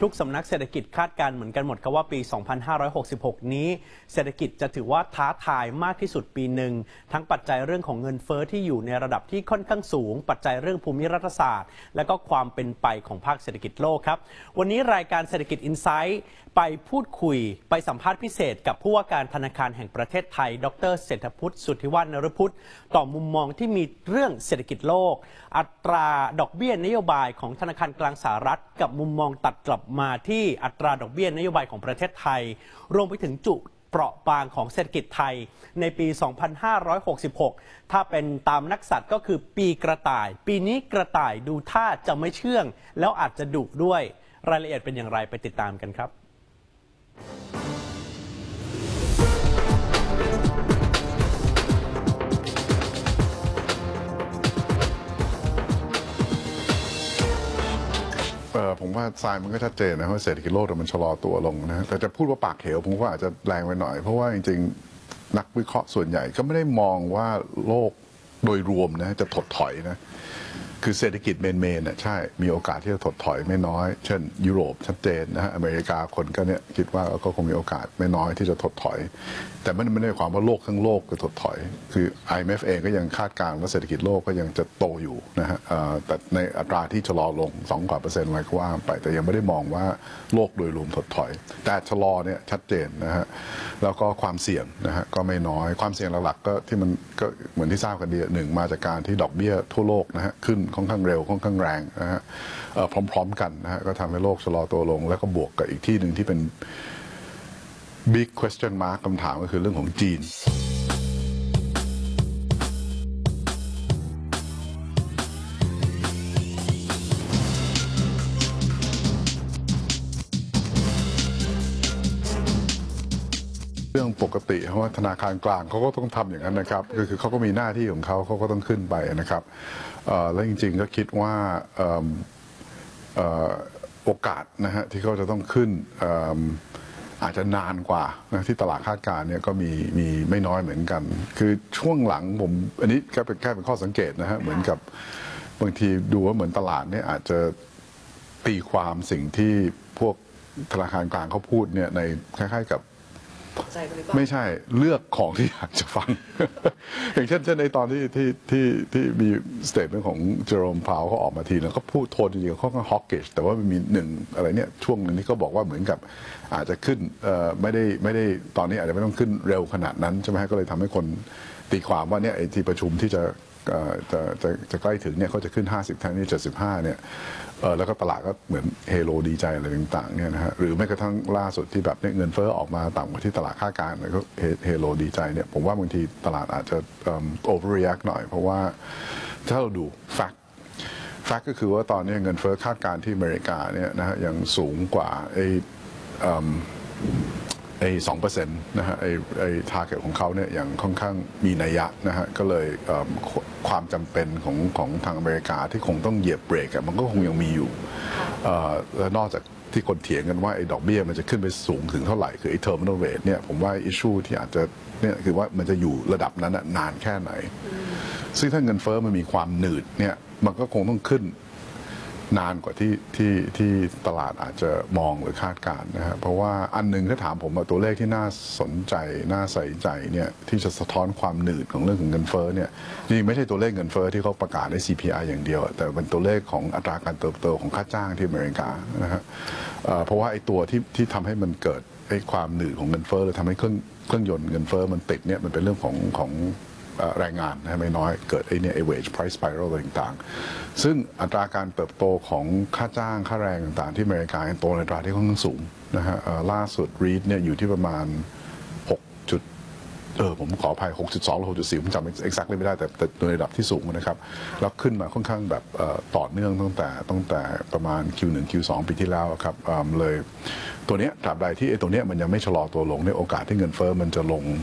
ทุกสำนักเศรษฐกิจคาดการณ์เหมือนกันหมดครับว่าปี 2566 นี้เศรษฐกิจจะถือว่าท้าทายมากที่สุดปีหนึ่งทั้งปัจจัยเรื่องของเงินเฟ้อที่อยู่ในระดับที่ค่อนข้างสูงปัจจัยเรื่องภูมิรัฐศาสตร์และก็ความเป็นไปของภาคเศรษฐกิจโลกครับวันนี้รายการเศรษฐกิจอินไซต์ไปพูดคุยไปสัมภาษณ์พิเศษกับผู้ว่าการธนาคารแห่งประเทศไทยดร.เศรษฐพุทธสุทธิวัฒน์ นฤพุทธต่อมุมมองที่มีเรื่องเศรษฐกิจโลกอัตราดอกเบี้ยนโยบายของธนาคารกลางสหรัฐกับมุมมองตัดกลับมาที่อัตราดอกเบี้ยนโยบายของประเทศไทยรวมไปถึงจุดเปราะบางของเศรษฐกิจไทยในปี 2566 ถ้าเป็นตามนักษัตริย์ก็คือปีกระต่ายปีนี้กระต่ายดูท่าจะไม่เชื่องแล้วอาจจะดุด้วยรายละเอียดเป็นอย่างไรไปติดตามกันครับผมว่าทรายมันก็ชัดเจนนะว่าเศรษฐกิจโลกมันชะลอตัวลงนะแต่จะพูดว่าปากเหวผมว่าอาจจะแรงไปหน่อยเพราะว่าจริงๆนักวิเคราะห์ส่วนใหญ่ก็ไม่ได้มองว่าโลกโดยรวมนะจะถดถอยนะคือเศรษฐกิจเมนใช่มีโอกาสที่จะถดถอยไม่น้อยเช่นยุโรปชัดเจนนะฮะอเมริกาคนก็เนี่ยคิดว่าก็คงมีโอกาสไม่น้อยที่จะถดถอยแต่ไม่ได้ความว่าโลกทั้งโลกจะถดถอยคือ IMF เองก็ยังคาดการณ์ว่าเศรษฐกิจโลกก็ยังจะโตอยู่นะฮะแต่ในอัตราที่ชะลอลง2%อะไรก็ว่าไปแต่ยังไม่ได้มองว่าโลกโดยรวมถดถอยแต่ชะลอเนี่ยชัดเจนนะฮะแล้วก็ความเสี่ยงนะฮะก็ไม่น้อยความเสี่ยงหลักๆก็ที่มันก็เหมือนที่ทราบกันดีหนึ่งมาจากการที่ดอกเบี้ยทั่วโลกนะฮะขึ้นค่อนข้างเร็วค่อนข้างแรงนะฮะพร้อมๆกันนะฮะก็ทำให้โลกชะลอตัวลงแล้วก็บวกกับอีกที่หนึ่งที่เป็น big question mark คำถามก็คือเรื่องของจีนเรื่องปกติเพราะว่าธนาคารกลางเขาก็ต้องทำอย่างนั้นนะครับคือเขาก็มีหน้าที่ของเขาก็ต้องขึ้นไปนะครับแล้วจริงๆก็คิดว่าโอกาสนะฮะที่เขาจะต้องขึ้นอาจจะนานกว่านะที่ตลาดคาดการณ์เนี่ยก็มีไม่น้อยเหมือนกันคือช่วงหลังผมอันนี้แค่เป็นข้อสังเกตนะฮะเหมือนกับบางทีดูว่าเหมือนตลาดเนี่ยอาจจะตีความสิ่งที่พวกธนาคารกลางเขาพูดเนี่ยในคล้ายๆกับไม่ใช่เลือกของที่อยากจะฟัง อย่างเช่นในตอนที่มีสเตทเมนต์ของเจอโรมพาวเขาออกมาทีแล้วก็พูดโทนจริงๆเขาก็ฮอกเกจแต่ว่ามันมีหนึ่งอะไรเนี่ยช่วงนึงที่เขาบอกว่าเหมือนกับอาจจะขึ้นไม่ได้ตอนนี้อาจจะไม่ต้องขึ้นเร็วขนาดนั้นใช่ไหมก็เลยทำให้คนตีความว่าเนี่ยไอ้ที่ประชุมที่จะใกล้ถึงเนี่ยเขาจะขึ้น50แทนที่75เนี่ยแล้วก็ตลาดก็เหมือนเฮโลดีใจอะไรต่างๆเนี่ยนะฮะหรือแม้กระทั่งล่าสุดที่แบบเงินเฟ้อออกมาต่ำกว่าที่ตลาดคาดการณ์แล้วก็เฮโลดีใจเนี่ยผมว่าบางทีตลาดอาจจะoverreact หน่อยเพราะว่าถ้าเราดูแฟกต์ก็คือว่าตอนนี้เงินเฟ้อคาดการณ์ที่อเมริกาเนี่ยนะฮะยังสูงกว่า2%นะฮะไอ้ target ของเขาเนี่ยอย่างค่อนข้างมีนัยยะนะฮะก็เลยความจำเป็นของทางอเมริกาที่คงต้องเหยียบเบรกมันก็คงยังมีอยู่และนอกจากที่คนเถียงกันว่าไอ้ดอกเบี้ยมันจะขึ้นไปสูงถึงเท่าไหร่คือไอ้ terminal rate เนี่ยผมว่า issue ที่อาจจะเนี่ยคือว่ามันจะอยู่ระดับนั้นนานแค่ไหนซึ่งถ้าเงินเฟ้อมันมีความหนืดเนี่ยมันก็คงต้องขึ้นนานกว่าที่ตลาดอาจจะมองหรือคาดการณ์นะฮะเพราะว่าอันนึงถ้าถามผมตัวเลขที่น่าสนใจน่าใส่ใจเนี่ยที่จะสะท้อนความหนืดของเรื่องของเงินเฟ้อเนี่ยจริงไม่ใช่ตัวเลขเงินเฟ้อที่เขาประกาศใน CPI อย่างเดียวแต่เป็นตัวเลขของอัตราการเติบโตของค่าจ้างที่อเมริกานะฮะเพราะว่าไอ้ตัวที่ทำให้มันเกิดไอ้ความหนืดของเงินเฟ้อเลยทำให้เครื่องยนต์เงินเฟ้อมันติดเนี่ยมันเป็นเรื่องของแรงงานนะไม่น้อยเกิดไอ้เนี่ย wage price spiral ต่างๆซึ่งอัตราการเติบโตของค่าจ้างค่าแรงต่างๆที่อเมริกาโตในอัตราที่ค่อนข้างสูงนะฮะล่าสุด read เนี่ยอยู่ที่ประมาณผมขออภัย6.2 หรือ 6.4 ผมจำ exactly ไม่ได้แต่ในระดับที่สูงนะครับแล้วขึ้นมาค่อนข้างแบบต่อเนื่องตั้งแต่ประมาณ Q1 Q2 ปีที่แล้วครับเลยตัวนี้ตราบใดที่ไอ้ตัวนี้มันยังไม่ชะลอตัวลงในโอกาสที่เงินเฟ้อมันจะลง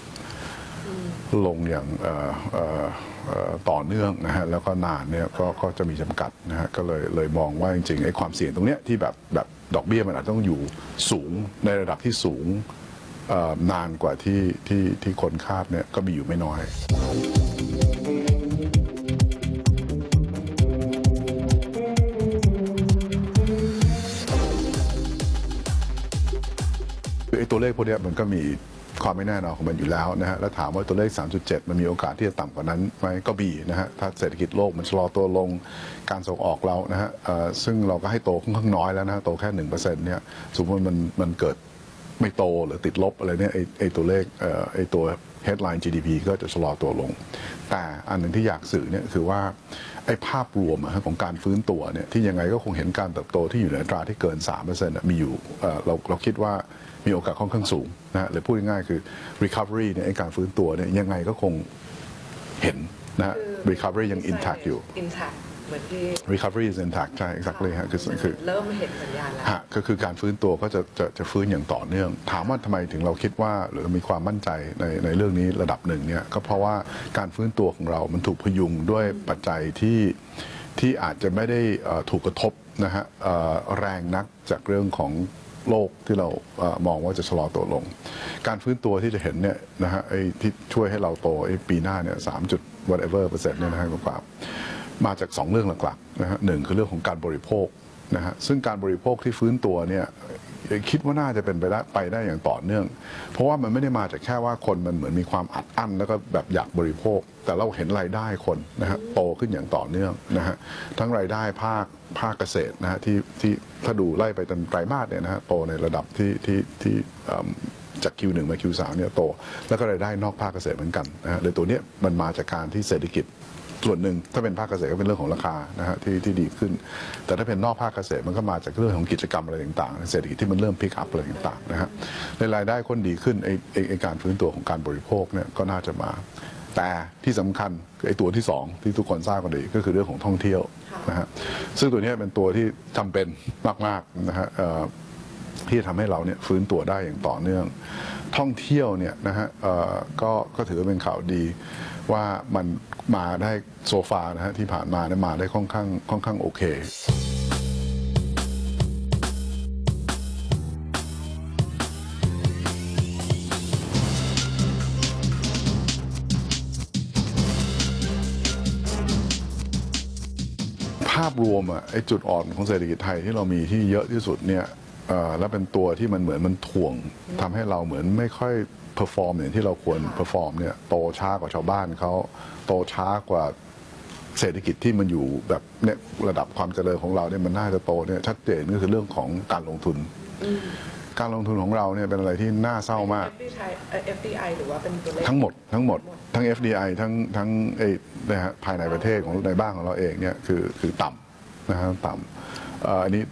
อย่างต่อเนื่องนะฮะแล้วก็นานเนี่ยก็จะมีจำกัดนะฮะก็เลยมองว่าจริงๆไอ้ความเสี่ยงตรงเนี้ยที่แบบดอกเบี้ยมันอาจจะต้องอยู่สูงในระดับที่สูงนานกว่าที่คนคาดเนี่ยก็มีอยู่ไม่น้อยคไอ้ตัวเลขพวกนี้มันก็มีความไม่แน่นอนของมันอยู่แล้วนะฮะแล้วถามว่าตัวเลข 3.7 มันมีโอกาสที่จะต่ำกว่านั้นไหมก็มีนะฮะถ้าเศรษฐกิจโลกมันชะลอตัวลงการส่งออกเรานะฮะซึ่งเราก็ให้โตค่อนข้างน้อยแล้วนะฮะโตแค่ 1% เนี่ยสมมติมันเกิดไม่โตหรือติดลบอะไรเนี่ยไอ้ตัวเลขไอ้ตัว headline GDP ก็จะชะลอตัวลงแต่อันหนึ่งที่อยากสื่อเนี่ยคือว่าไอ้ภาพรวมของการฟื้นตัวเนี่ยที่ยังไงก็คงเห็นการเติบโตที่อยู่ในอัตราที่เกิน 3% มีอยู่เราคิดว่ามีโอกาสค่อนข้างสูงนะหรือพูดง่ายๆคือ recovery เนี่ยไอ้การฟื้นตัวเนี่ยยังไงก็คงเห็นนะ recovery ยัง intact อยู่ intact เหมือนที่ recovery is intact ใช่ exactly ฮะคือเริ่มเห็นสัญญาณแล้วก็คือการฟื้นตัวก็จะฟื้นอย่างต่อเนื่อง ถามว่าทำไมถึงเราคิดว่าหรือมีความมั่นใจในเรื่องนี้ระดับหนึ่งเนี่ยก็เพราะว่าการฟื้นตัวของเรามันถูกพยุงด้วยปัจจัยที่อาจจะไม่ได้ถูกกระทบนะฮะแรงนักจากเรื่องของโลกที่เรามองว่าจะชะลอตัวลงการฟื้นตัวที่จะเห็นเนี่ยนะฮะไอ้ที่ช่วยให้เราโตปีหน้าเนี่ย3.whatever% เนี่ยนะฮะกว่ามาจาก2เรื่องหลักๆนะฮะหนึ่งคือเรื่องของการบริโภคนะฮะซึ่งการบริโภคที่ฟื้นตัวเนี่ยคิดว่าน่าจะเป็นไปได้อย่างต่อเนื่องเพราะว่ามันไม่ได้มาจากแค่ว่าคนมันเหมือนมีความอัดอั้นแล้วก็แบบอยากบริโภคแต่เราเห็นรายได้คนนะฮะโตขึ้นอย่างต่อเนื่องนะฮะทั้งรายได้ภาคเกษตรนะฮะที่ถ้าดูไล่ไปตามไตรมาสเนี่ยนะฮะโตในระดับที่จาก Q1 มา Q3 เนี่ยโตแล้วก็รายได้นอกภาคเกษตรเหมือนกันนะฮะโดยตัวนี้มันมาจากการที่เศรษฐกิจส่วนหนึ่งถ้าเป็นภาคเกษตรก็เป็นเรื่องของราคานะฮะที่ดีขึ้นแต่ถ้าเป็นนอกภาคเกษตรมันก็มาจากเรื่องของกิจกรรมอะไรต่างๆเศรษฐกิจที่มันเริ่มพิกอัพอะไรต่างๆนะฮะในรายได้คนดีขึ้นไอการฟื้นตัวของการบริโภคเนี่ยก็น่าจะมาแต่ที่สำคัญไอตัวที่2ที่ทุกคนทราบกันดีก็คือเรื่องของท่องเที่ยวนะฮะซึ่งตัวนี้เป็นตัวที่จำเป็นมากๆนะฮะที่ทำให้เราเนี่ยฟื้นตัวได้อย่างต่อเนื่องท่องเที่ยวเนี่ยนะฮะก็ถือว่าเป็นข่าวดีว่ามันมาได้โซฟานะฮะที่ผ่านมาเนี่ยมาได้ค่อนข้างโอเคภาพรวมไอ้จุดอ่อนของเศรษฐกิจไทยที่เรามีที่เยอะที่สุดเนี่ยและเป็นตัวที่มันเหมือนมันถ่วงทำให้เราเหมือนไม่ค่อยเพอร์ฟอร์มอย่างที่เราควรเพอร์ฟอร์มเนี่ยโตช้ากว่าชาวบ้านเขาโตช้ากว่าเศรษฐกิจที่มันอยู่แบบเนี่ยระดับความเจริญของเราเนี่ยมันน่าจะโตเนี่ยชัดเจนก็คือเรื่องของการลงทุนการลงทุนของเราเนี่ยเป็นอะไรที่น่าเศร้ามาก FDI หรือว่าเป็นตัวเลขทั้งหมดทั้ง FDI ทั้งนะฮะภายในประเทศของในบ้านของเราเองเนี่ยคือต่ำนะฮะต่ำอันนี้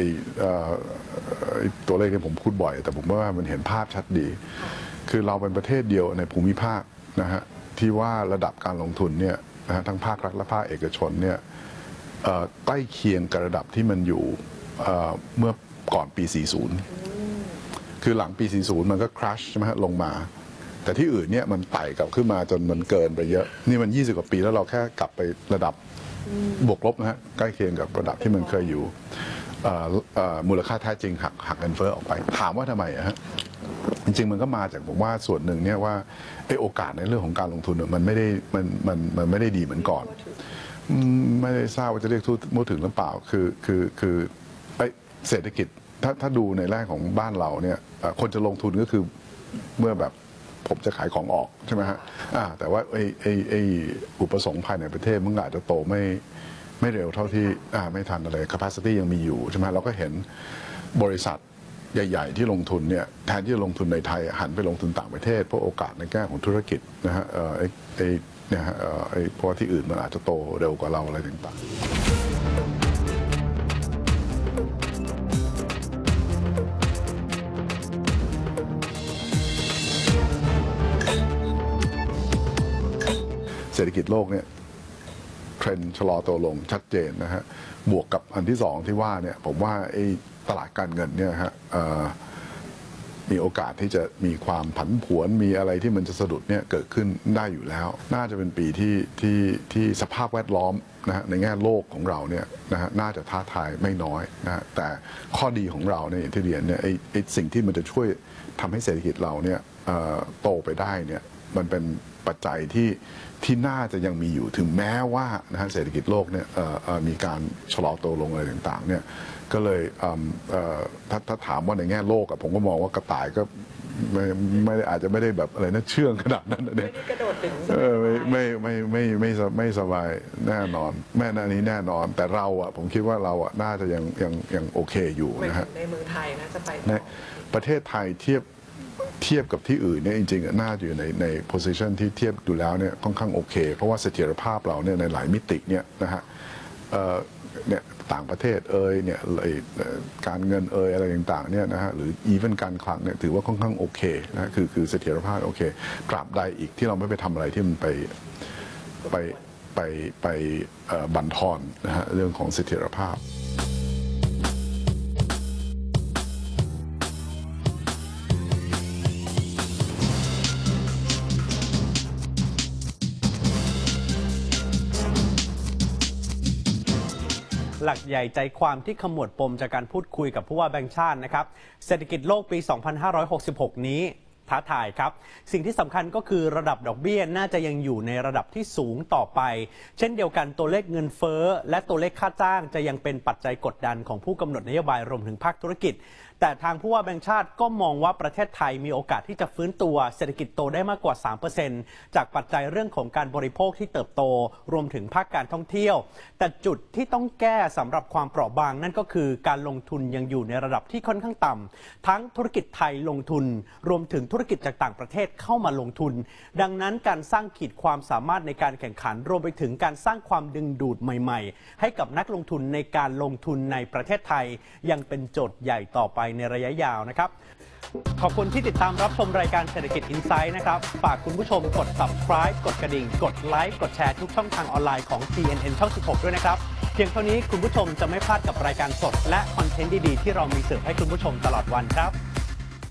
ตัวเลขที่ผมพูดบ่อยแต่ผมว่ามันเห็นภาพชัดดีคือเราเป็นประเทศเดียวในภูมิภาคนะฮะที่ว่าระดับการลงทุนเนี่ยนะฮะทั้งภาครัฐและภาคเอกชนเนี่ยใกล้เคียงกับระดับที่มันอยู่เมื่อก่อนปี 40 คือหลังปี 40 มันก็ครัชใช่ไหมฮะลงมาแต่ที่อื่นเนี่ยมันไต่กลับขึ้นมาจนมันเกินไปเยอะนี่มัน20 กว่าปีแล้วเราแค่กลับไประดับบวกลบนะฮะใกล้เคียงกับระดับที่มันเคยอยู่มูลค่าแท้จริงหักเงินเฟ้อออกไปถามว่าทำไมฮะจริงๆมันก็มาจากผมว่าส่วนหนึ่งเนี่ยว่าโอกาสในเรื่องของการลงทุนมันไม่ได้ดีเหมือนก่อนไม่ได้ทราบว่าจะเรียกทั่วถึงหรือเปล่าคือเศรษฐกิจถ้าดูในแรกของบ้านเราเนี่ยคนจะลงทุนก็คือเมื่อแบบผมจะขายของออกใช่ไหมฮะแต่ว่าอุปสงค์ภายในประเทศมันอาจจะโตไม่เร็วเท่าที่ไม่ทันอะไร capacity ยังมีอยู่ใช่ไหมเราก็เห็นบริษัทใหญ่ๆที่ลงทุนเนี่ยแทนที่จะลงทุนในไทยหันไปลงทุนต่างประเทศเพราะโอกาสในแง่ของธุรกิจนะฮะเพราะที่อื่นมันอาจจะโตเร็วกว่าเราอะไรต่างๆเศรษฐกิจโลกเนี่ยเทรนด์ชะลอตัวลงชัดเจนนะฮะบวกกับอันที่2ที่ว่าเนี่ยผมว่าตลาดการเงินเนี่ยฮะมีโอกาสที่จะมีความผันผวนมีอะไรที่มันจะสะดุดเนี่ยเกิดขึ้นได้อยู่แล้วน่าจะเป็นปีที่สภาพแวดล้อมนะฮะในแง่โลกของเราเนี่ยนะฮะน่าจะท้าทายไม่น้อยนะฮะแต่ข้อดีของเราเนี่ยอย่างที่เรียนเนี่ยสิ่งที่มันจะช่วยทำให้เศรษฐกิจเราเนี่ยโตไปได้เนี่ยมันเป็นปัจจัยที่น่าจะยังมีอยู่ถึงแม้ว่านะฮะเศรษฐกิจโลกเนี่ยมีการชะลอตัวลงอะไรต่างๆเนี่ยก็เลยถ้าถามว่าในแง่โลกผมก็มองว่ากระต่ายก็ไม่อาจจะไม่ได้แบบอะไรนะเชื่องขนาดนั้นนะเนี่ยไม่ได้กระโดดถึงไม่สบายแน่นอนแม่นานี้แน่นอน แต่เราผมคิดว่าเราน่าจะยังโอเคอยู่นะฮะในเมืองไทยนะจะไปในประเทศไทยเทียบกับที่อื่นเนี่ยจริงๆน่าจะอยู่ใน position ที่เทียบดูแล้วเนี่ยค่อนข้างโอเคเพราะว่าเสถียรภาพเราเนี่ยในหลายมิติเนี่ยนะฮะเนี่ยต่างประเทศเนี่ยการเงินอะไรต่างๆเนี่ยนะฮะหรืออีเวนการคลังเนี่ยถือว่าค่อนข้างโอเคนะคือเสถียรภาพโอเคตราบใดอีกที่เราไม่ไปทำอะไรที่มันไปบั่นทอนนะฮะเรื่องของเสถียรภาพหลักใหญ่ใจความที่ขมวดปมจากการพูดคุยกับผู้ว่าแบงก์ชาตินะครับเศรษฐกิจโลกปี 2566 นี้ท้าทายครับสิ่งที่สำคัญก็คือระดับดอกเบี้ยน่าจะยังอยู่ในระดับที่สูงต่อไปเช่นเดียวกันตัวเลขเงินเฟ้อและตัวเลขค่าจ้างจะยังเป็นปัจจัยกดดันของผู้กำหนดนโยบายรวมถึงภาคธุรกิจแต่ทางผู้ว่าแบงก์ชาติก็มองว่าประเทศไทยมีโอกาสที่จะฟื้นตัวเศรษฐกิจโตได้มากกว่า 3% จากปัจจัยเรื่องของการบริโภคที่เติบโตรวมถึงภาคการท่องเที่ยวแต่จุดที่ต้องแก้สำหรับความเปราะบางนั่นก็คือการลงทุนยังอยู่ในระดับที่ค่อนข้างต่ำทั้งธุรกิจไทยลงทุนรวมถึงธุรกิจจากต่างประเทศเข้ามาลงทุนดังนั้นการสร้างขีดความสามารถในการแข่งขันรวมไปถึงการสร้างความดึงดูดใหม่ๆให้กับนักลงทุนในการลงทุนในประเทศไทยยังเป็นโจทย์ใหญ่ต่อไปในระยะยาวนะครับขอบคุณที่ติดตามรับชมรายการเศรษฐกิจอินไซด์นะครับฝากคุณผู้ชมกด subscribe กดกระดิ่งกดไลค์กดแชร์ทุกช่องทางออนไลน์ของ TNN ช่อง 16 ด้วยนะครับเพียงเท่านี้คุณผู้ชมจะไม่พลาดกับรายการสดและคอนเทนต์ดีๆที่เรามีเสิร์ฟให้คุณผู้ชมตลอดวันครับ